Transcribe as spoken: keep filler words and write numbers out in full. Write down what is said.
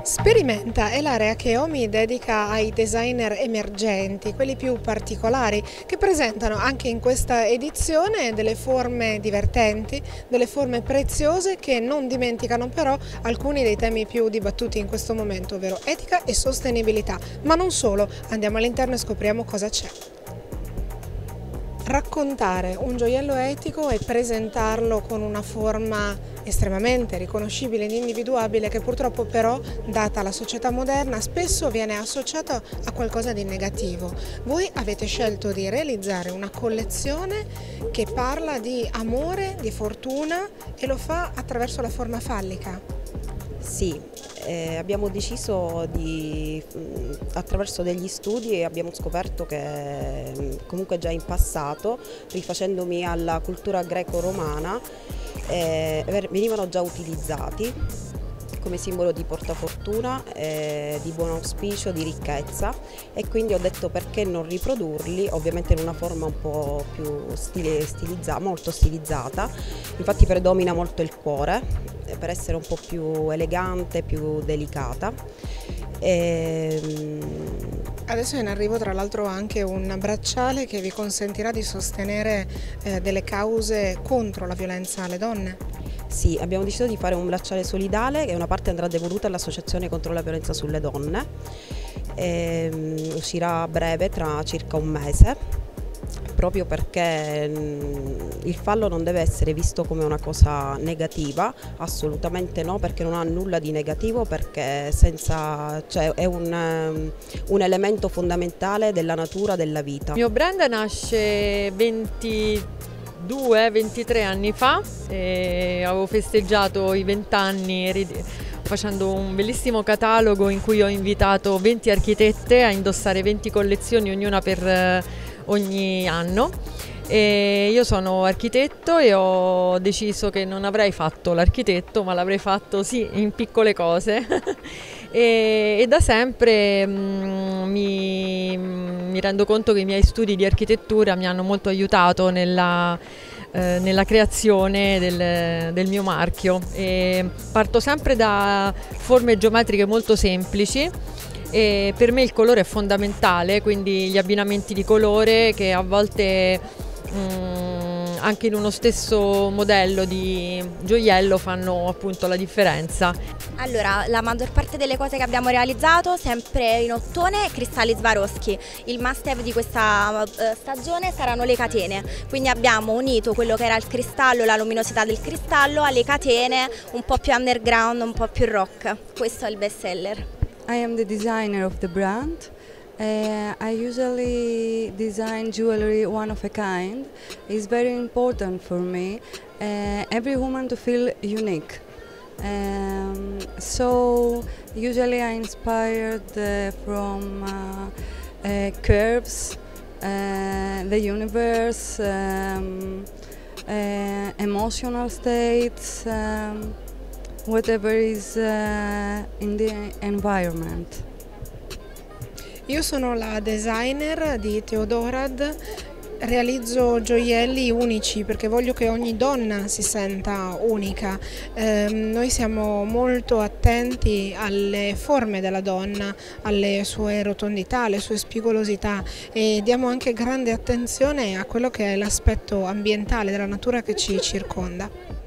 Sperimenta è l'area che Omi dedica ai designer emergenti, quelli più particolari, che presentano anche in questa edizione delle forme divertenti, delle forme preziose che non dimenticano però alcuni dei temi più dibattuti in questo momento, ovvero etica e sostenibilità. Ma non solo, andiamo all'interno e scopriamo cosa c'è. Raccontare un gioiello etico e presentarlo con una forma estremamente riconoscibile ed individuabile che purtroppo però, data la società moderna, spesso viene associata a qualcosa di negativo. Voi avete scelto di realizzare una collezione che parla di amore, di fortuna e lo fa attraverso la forma fallica. Sì, eh, abbiamo deciso di, attraverso degli studi abbiamo scoperto che comunque già in passato, rifacendomi alla cultura greco-romana, eh, venivano già utilizzati come simbolo di portafortuna, eh, di buon auspicio, di ricchezza, e quindi ho detto perché non riprodurli, ovviamente in una forma un po' più stile, stilizzata, molto stilizzata. Infatti predomina molto il cuore per essere un po' più elegante, più delicata. E, Adesso è in arrivo tra l'altro anche un bracciale che vi consentirà di sostenere eh, delle cause contro la violenza alle donne. Sì, abbiamo deciso di fare un bracciale solidale che una parte andrà devoluta all'Associazione contro la violenza sulle donne, e, um, uscirà a breve, tra circa un mese, proprio perché um, il fallo non deve essere visto come una cosa negativa, assolutamente no, perché non ha nulla di negativo, perché senza, cioè, è un, um, un elemento fondamentale della natura della vita. Il mio brand nasce ventidue ventitré anni fa, e avevo festeggiato i venti anni facendo un bellissimo catalogo in cui ho invitato venti architette a indossare venti collezioni, ognuna per ogni anno. E io sono architetto e ho deciso che non avrei fatto l'architetto, ma l'avrei fatto sì in piccole cose e, e da sempre mh, mi, mi rendo conto che i miei studi di architettura mi hanno molto aiutato nella, eh, nella creazione del, del mio marchio. E parto sempre da forme geometriche molto semplici. E per me il colore è fondamentale, quindi gli abbinamenti di colore che a volte mh, anche in uno stesso modello di gioiello fanno appunto la differenza. Allora, la maggior parte delle cose che abbiamo realizzato sempre in ottone e cristalli Swarovski. Il must have di questa uh, stagione saranno le catene, quindi abbiamo unito quello che era il cristallo, la luminosità del cristallo alle catene un po' più underground, un po' più rock. Questo è il best seller. I am the designer of the brand. Uh, I usually design jewelry one of a kind. It's very important for me, uh, every woman to feel unique. Um, so usually I inspired uh, from uh, uh, curves, uh, the universe, um, uh, emotional states, um, whatever is uh, in the environment. Io sono la designer di Theodorad, realizzo gioielli unici perché voglio che ogni donna si senta unica. Eh, noi siamo molto attenti alle forme della donna, alle sue rotondità, alle sue spigolosità, e diamo anche grande attenzione a quello che è l'aspetto ambientale della natura che ci circonda.